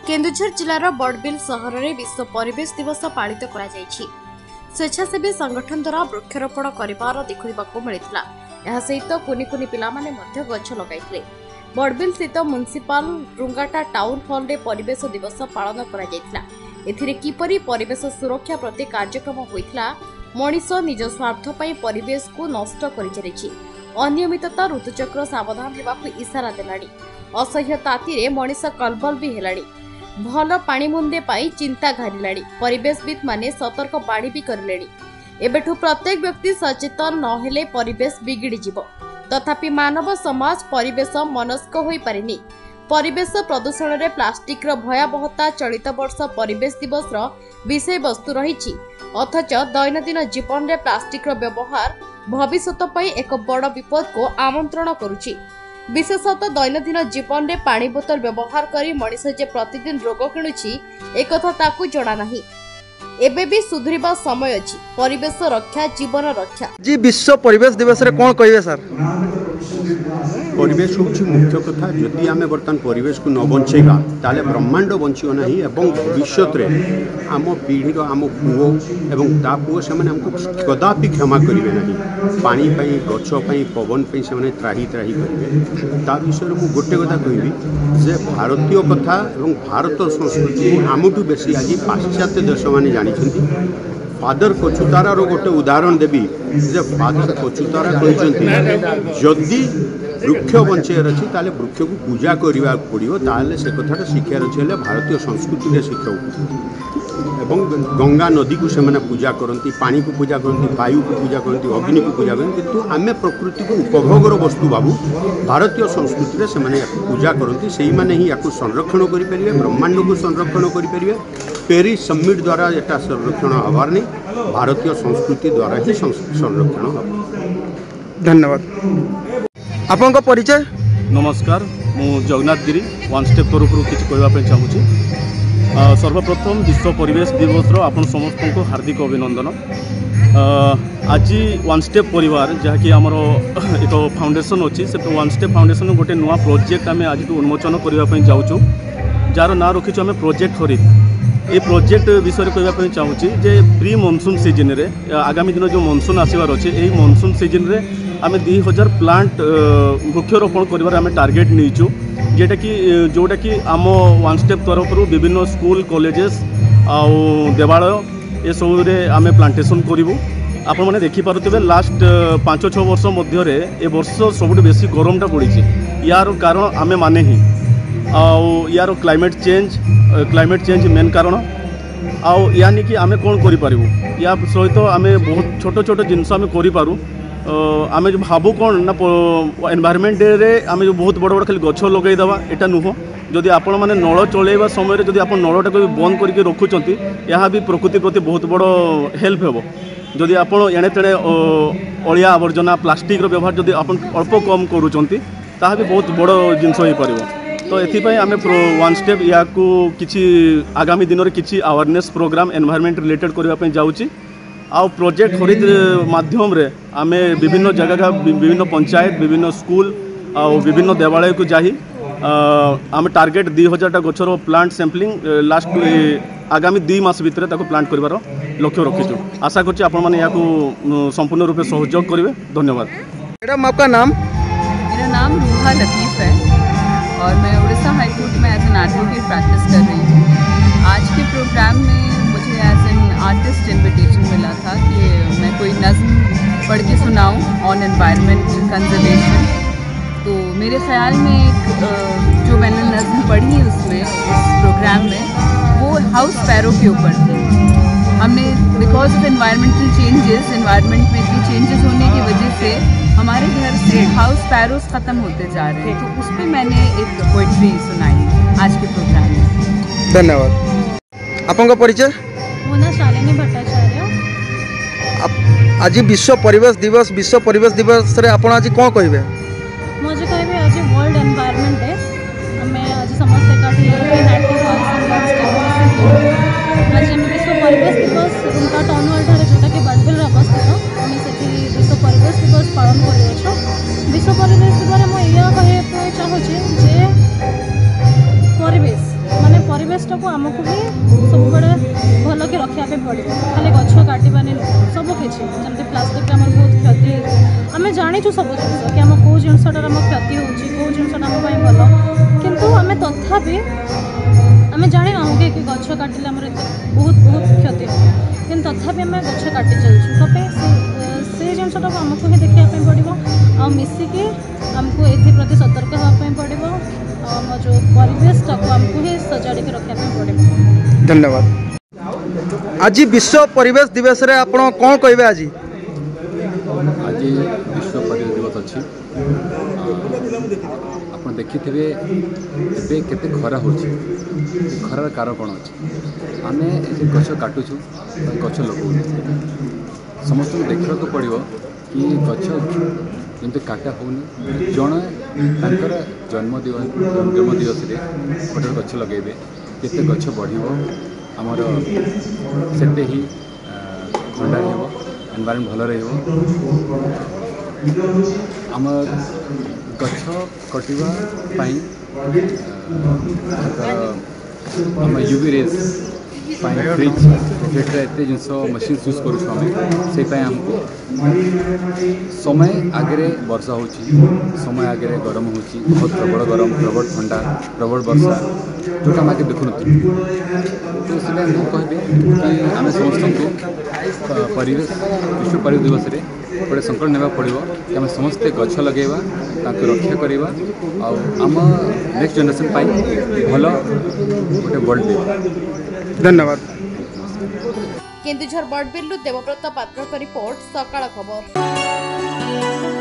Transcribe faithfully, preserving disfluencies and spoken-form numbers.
केन्दुझर जिलार बड़बिल सहर में विश्व परिवेश दिवस पालित करा जायछि। स्वेच्छासेवी संगठन द्वारा वृक्षारोपण करिवार देखिबाकू मिलिथिला। एहा सहित कुनि कुनि पिला माने मध्य गछ लगाइथिले। बड़बिल स्थित म्युनिसिपल रुंगाटा टाउन हॉल रे परिवेश दिवस पालन करा जायथिला। एथिरे किपरि परिवेश सुरक्षा प्रति कार्यक्रम होइथिला। मनीष निज स्वार्थ पई परिवेश को नष्ट करि चलिछि। अनियमितता ऋतुचक्र सावधान हेबाकू इशारा देलाणी। असह्य तातीरे मनीष कलबल भी हेलाणी। भल पानी मुंदे पाई चिंता घारिलाणी। परिवेशविद माने सतर्क बाणी भी करलेणी। एबेठु प्रत्येक व्यक्ति सचेतन नहेले परिवेश बिगिड़ी जिवो। तथापि मानव समाज परिवेश मनस्क होई पारिनी। परिवेश प्रदूषण रे प्लास्टिक रो भयावहता चलित वर्ष परिवेश दिवस रो विषय वस्तु रहिछि। अथच दैनंदिन जीवन रे प्लास्टिक रो व्यवहार भविष्यत पई एक बड़ विपद को आमंत्रण करुछि। विशेषतः दैनंदिन जीवन में पानी बोतल व्यवहार करी मनीष जे प्रतिदिन रोग किणुछि एक कथा ताकू जणा नाही। एबे भी सुधरिबा समय अछि। परिवेश रक्षा जीवन रक्षा। जी विश्व परिवेश दिवस रे कोन कहिबे सर? परिवेश होछि मुख्य कथा। जदि आमे बर्तमान परिवेश को न बंचेगा ताले ब्रह्मांड बंचियो नाही एवं भविष्यत रे आम पीढ़ी रो आम पुओ एवं ता पुओ से माने हमको कदापि क्षमा करिवे नाही। पानी पई गछ पई पवन पई से माने त्राही त्राही करिवे। ता विषय मु गोटे कथा कहिबी जे भारतीय कथा एवं भारत संस्कृति आमटू बेसी आज पाश्चात्य देश माने जानि छथि। फादर कोचुतारा रो गोटे उदाहरण देवी जे फादर कोचुतारा कहते जदि वृक्ष बंचाइर अच्छी ताले वृक्ष को पूजा करने पड़ो ताले से कथा शिक्षार अच्छे भारतीय संस्कृति में शिक्षा एवं गंगा नदी को से मैंने पूजा करती, पानी को पूजा करती, वायु को पूजा करती, अग्नि को पूजा करती। किंतु आमे प्रकृति को उपभोगर वस्तु बाबू भारतीय संस्कृति में से मैंने पूजा करती। से ही माने ही याकू संरक्षण करेंगे, ब्रह्मांड को संरक्षण करेंगे। पेरिस समिट द्वारा एटा संरक्षण हबार नहीं, भारतीय संस्कृति द्वारा ही संरक्षण हब। धन्यवाद। आपन परिचय? नमस्कार, मु जगन्नाथ गिरी वन स्टेप तरफ किसी कहवाई चाहूँगी। सर्वप्रथम विश्व परिवेश दिवस रो आपण समस्त को हार्दिक अभिनंदन। आज वन स्टेप परिवार जहाँकि आमर एक फाउंडेशन अच्छी से वन स्टेप फाउंडेशन गोटे नुआ प्रोजेक्ट आम आज उन्मोचन करने जाऊँ जार ना रखीचु आम प्रोजेक्ट हरित। ये प्रोजेक्ट विषय कहवाई चाहूँगी जे प्री मनसून सीजन रे आगामी दिन जो मनसून आसबार अच्छे यही मनसून सीजन रे आम दुई हजार प्लांट वृक्षारोपण कर टार्गेट नहींचु जेटा कि जोटा कि आम वन स्टेप तरफ विभिन्न स्कूल कॉलेजेस आउ देवालय ये सब आम प्लांटेशन करूँ। आपण मैंने देखिपे लास्ट पांच छः वर्ष मध्य ए वर्ष सब बेसी गरमटा पड़ी। यार कारण आम माने ही आउ यार climate change climate change main कारण आउ यानी कि आम कौन करूँ या सहित आम बहुत छोट छोट जिनस आम करूँ। आमे जो भावु कौन ना एनवायरमेंट डे रे आमे जो बहुत बड़ बड़ खाली गछ लगेदेवा एटा नुह। जदि आपण माने नल चलेवा समय जदि आप नलटा को बंद करके रखुचंती यह भी प्रकृति प्रति बहुत बड़ हेल्प हेबो। जदि आपण एणे तेणे अलिया आवर्जना प्लास्टिक रो व्यवहार जदि आपण अल्प कम करूचंती ताहा भी बहुत बड़ जिनस हो पारिबो। तो एथिपई आमे वन स्टेप या को किछि आगामी दिन रे किछि अवेयरनेस प्रोग्राम एनवायरमेंट रिलेटेड करबा पई जाउची। आउ प्रोजेक्ट हरित माध्यम रे आमे विभिन्न जगह विभिन्न पंचायत विभिन्न स्कूल आउ विभिन्न देवालय को जाही आम टार्गेट दुई हजार टा गछर प्लांट सैंपलिंग लास्ट आगामी दुई मास भितर ताको प्लांट करिवार लक्ष्य रखीचु। आशा करछि आपण माने याकू संपूर्ण रूप से सहयोग करिवे। धन्यवाद। मैडम आपका नाम? मेरा नाम रूहा लतीफ़ है और मैं उड़ीसा हाई कोर्ट में एज एन एडवोकेट प्रैक्टिस कर रही हूँ। आज के प्रोग्राम में मुझे एज एन आर्टिस्ट इन्विटेशन मिला था कि मैं कोई नज़्म पढ़ के सुनाऊँ ऑन एनवायरनमेंट कंजर्वेशन। तो मेरे ख्याल में एक जो मैंने नज़्म पढ़ी उसमें इस प्रोग्राम में वो हाउस पैरो के ऊपर थी। हमने because of environmental changes environment में इतनी चेंजेस होने की वजह से हमारे घर से हाउस पैरोस ख़त्म होते जा रहे हैं। तो उस पर मैंने एक पोइट्री सुनाई आज के प्रोग्राम में। धन्यवाद। आपन परिचय? मोना शालिनी भट्टाचार्य। आज विश्व परिवेश दिवस विश्व परिवेश दिवस रे आपण आज कौन कहबे? मुझे कहबे आज वर्ल्ड एनवायरनमेंट डे। हमें आज समस्त एकाठी आज विश्व परिवेश दिवस उनका टाउन हॉल ठारे जोटा कि बड़बिल अवस्थित आम से विश्व परिवेश दिवस पालन कर विश्व परिवेश दिवस मुझे कहते चाहूँगी जे परिवेश माने परिवेश ପରିବେଶଟାକୁ ଆମକୁ ହିଁ ସବୁବେଳେ ଭଲକି ରଖିବା ପାଇଁ ପଡ଼ିବ। ଖାଲି ଗଛ କାଟିବାନି ନୁହେଁ, ସବୁକିଛି ଯେମିତି ପ୍ଲାଷ୍ଟିକ୍ରେ ଆମର ବହୁତ କ୍ଷତି ଆମେ ଜାଣିଛୁ ସବୁ ଜିନିଷ କି ଆମ କେଉଁ ଜିନିଷଟାରେ ଆମ କ୍ଷତି ହେଉଛି, କେଉଁ ଜିନିଷଟା ଆମ ପାଇଁ ଭଲ, କିନ୍ତୁ ଆମେ ତଥାପି ଆମେ ଜାଣିନାହୁଁ କି କି ଗଛ କାଟିଲେ ଆମର ଏତେ ବହୁତ ବହୁତ କ୍ଷତି ହେବ, କିନ୍ତୁ ତଥାପି ଆମେ ଗଛ କାଟି ଚାଲିଛୁ। ତ ପାଇଁ ସେ ଜିନିଷଟାକୁ ଆମକୁ ହିଁ ଦେଖିବା ପାଇଁ ପଡ଼ିବ ଆଉ ମିଶିକି ଆମକୁ ଏଥିପ୍ରତି ସତର୍କ ହେବା ପାଇଁ ପଡ଼ିବ ଆଉ ଆମ ଯେଉଁ ପରିବେଶଟାକୁ ଆମକୁ ହିଁ ସଜାଡ଼ିକି ରଖିବା ପାଇଁ ପଡ଼ିବ। धन्यवाद। आज विश्व परिवेश दिवस रे आपण कौन कहबे? आज आज विश्व परिवेश दिवस अच्छी आप देखि थे ए केते खरा हो खरार कारण कौन अच्छे आम गछ काटुचु गछ लगू समस्त देखा पड़ो कि गछ जमी काटा होनी जड़े तर जन्मदिवस जन्मदिवस गोटे गछ लगे केते गछ बढ़ आमर से ही ठंडा एनवायरमेंट भल रही आम गछ कटिवा आम यूवी रेज फ्रिज एत जिन मशीन यूज करें आमको समय आगे वर्षा हो समय आगे गरम हो बहुत प्रबल गरम प्रबल ठंडा प्रबल वर्षा जोटा आगे देखु तो से कहबी कि आम समस्त परिवेश विश्व परिवेश दिवस रे गोटे संकल्प नेबा पड़ो कि आम समस्ते गछ लगेवा ताको रक्षा करवा आम नेक्स्ट जनरेशन पाई भल गोटे वर्ल्ड देवा। धन्यवाद। केन्दुझर बड़बिल्लू देवव्रत पात्र रिपोर्ट सकाळ खबर।